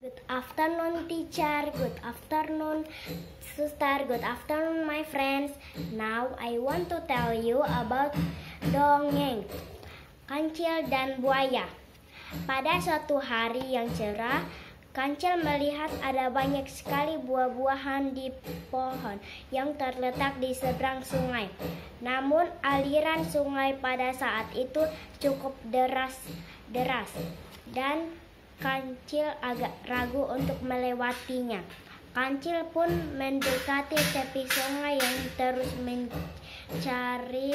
Good afternoon, teacher. Good afternoon, sister. Good afternoon, my friends. Now I want to tell you about dongeng Kancil dan Buaya. Pada suatu hari yang cerah, Kancil melihat ada banyak sekali buah-buahan di pohon yang terletak di seberang sungai. Namun aliran sungai pada saat itu cukup deras dan Kancil agak ragu untuk melewatinya. Kancil pun mendekati tepi sungai yang terus mencari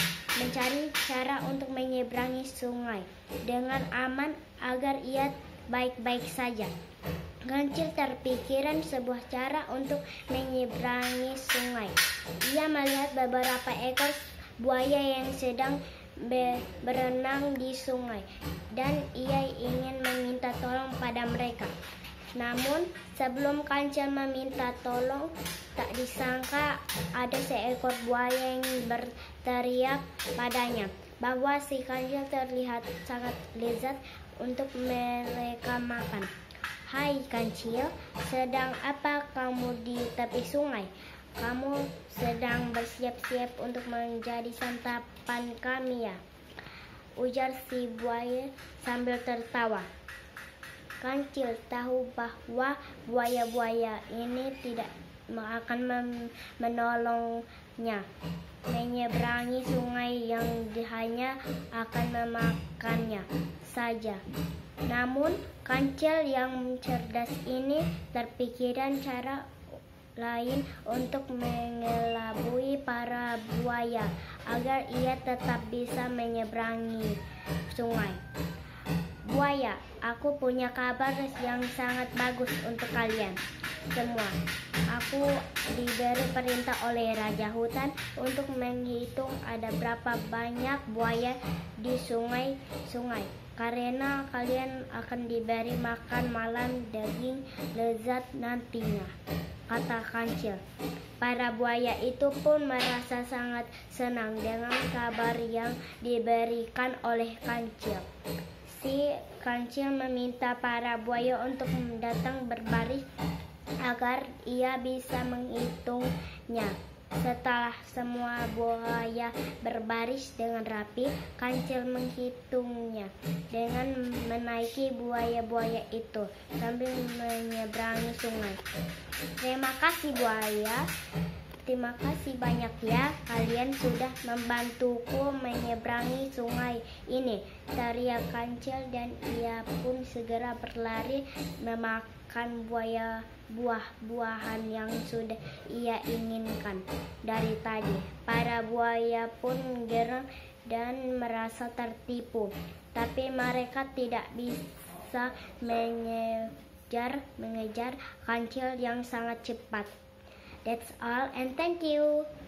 cara untuk menyeberangi sungai dengan aman agar ia baik-baik saja. Kancil terpikiran sebuah cara untuk menyeberangi sungai. Ia melihat beberapa ekor buaya yang sedang berenang di sungai dan ia ingin meminta tolong pada mereka. Namun sebelum Kancil meminta tolong, tak disangka ada seekor buaya yang berteriak padanya bahwa si Kancil terlihat sangat lezat untuk mereka makan. "Hai Kancil, sedang apa kamu di tepi sungai? Kamu sedang bersiap-siap untuk menjadi santapan kami ya?" ujar si buaya sambil tertawa. Kancil tahu bahwa buaya-buaya ini tidak akan menolongnya menyeberangi sungai yang hanya akan memakannya saja. Namun Kancil yang cerdas ini terpikiran cara lain untuk mengelabui para buaya agar ia tetap bisa menyeberangi sungai. "Buaya, aku punya kabar yang sangat bagus untuk kalian semua. Aku diberi perintah oleh Raja Hutan untuk menghitung ada berapa banyak buaya di sungai. Karena kalian akan diberi makan malam daging lezat nantinya," kata Kancil. Para buaya itu pun merasa sangat senang dengan kabar yang diberikan oleh Kancil. Si Kancil meminta para buaya untuk datang berbaris agar ia bisa menghitungnya. Setelah semua buaya berbaris dengan rapi, Kancil menghitungnya dengan menaiki buaya-buaya itu sambil menyeberangi sungai. "Terima kasih buaya. Terima kasih banyak ya, kalian sudah membantuku menyeberangi sungai ini," teriak Kancil dan ia pun segera berlari memakan buah-buahan yang sudah ia inginkan dari tadi. Para buaya pun geram dan merasa tertipu, tapi mereka tidak bisa mengejar Kancil yang sangat cepat. That's all and thank you.